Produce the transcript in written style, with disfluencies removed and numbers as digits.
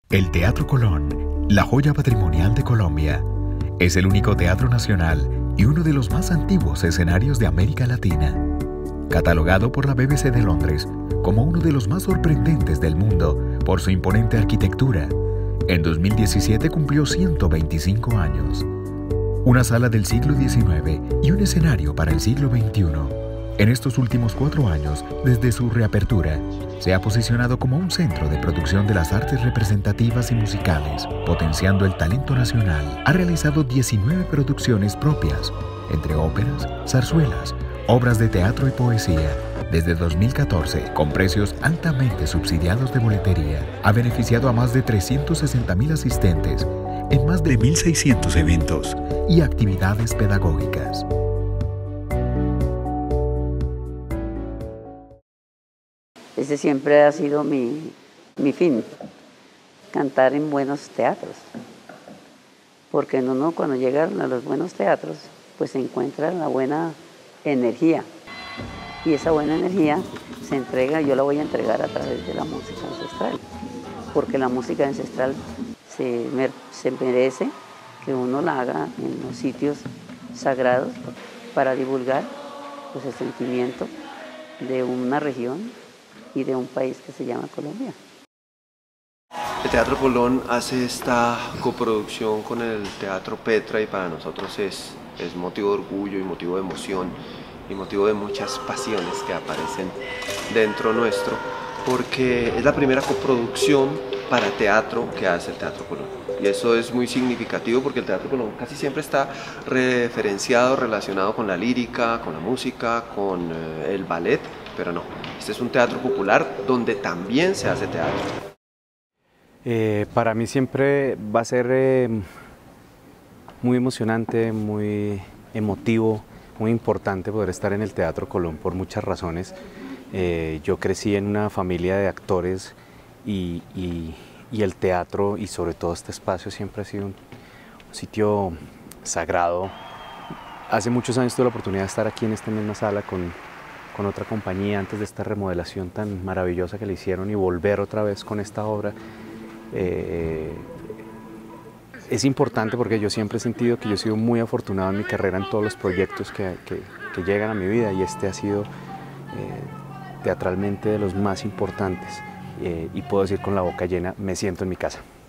El Teatro Colón, la joya patrimonial de Colombia, es el único teatro nacional y uno de los más antiguos escenarios de América Latina. Catalogado por la BBC de Londres como uno de los más sorprendentes del mundo por su imponente arquitectura, en 2017 cumplió 125 años. Una sala del siglo XIX y un escenario para el siglo XXI. En estos últimos 4 años, desde su reapertura, se ha posicionado como un centro de producción de las artes representativas y musicales, potenciando el talento nacional. Ha realizado 19 producciones propias, entre óperas, zarzuelas, obras de teatro y poesía. Desde 2014, con precios altamente subsidiados de boletería, ha beneficiado a más de 360.000 asistentes en más de 1.600 eventos y actividades pedagógicas. Ese siempre ha sido mi fin, cantar en buenos teatros. Porque uno cuando llega a los buenos teatros, pues se encuentra la buena energía. Y esa buena energía se entrega, yo la voy a entregar a través de la música ancestral. Porque la música ancestral se merece que uno la haga en los sitios sagrados para divulgar pues, el sentimiento de una región y de un país que se llama Colombia. El Teatro Colón hace esta coproducción con el Teatro Petra y para nosotros es motivo de orgullo y motivo de emoción y motivo de muchas pasiones que aparecen dentro nuestro, porque es la primera coproducción para teatro que hace el Teatro Colón. Y eso es muy significativo porque el Teatro Colón casi siempre está referenciado, relacionado con la lírica, con la música, con el ballet, pero no. Este es un teatro popular donde también se hace teatro. Para mí siempre va a ser muy emocionante, muy emotivo, muy importante poder estar en el Teatro Colón por muchas razones. Yo crecí en una familia de actores y el teatro y sobre todo este espacio siempre ha sido un sitio sagrado. Hace muchos años tuve la oportunidad de estar aquí en esta misma sala con otra compañía antes de esta remodelación tan maravillosa que le hicieron y volver otra vez con esta obra. Es importante porque yo siempre he sentido que yo he sido muy afortunado en mi carrera en todos los proyectos que llegan a mi vida y este ha sido teatralmente de los más importantes y puedo decir con la boca llena, me siento en mi casa.